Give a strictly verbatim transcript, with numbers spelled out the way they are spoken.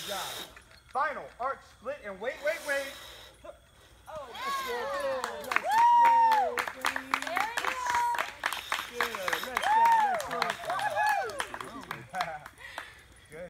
Good job. Final arch split and wait, wait, wait. Oh, Let's go. Good. Nice.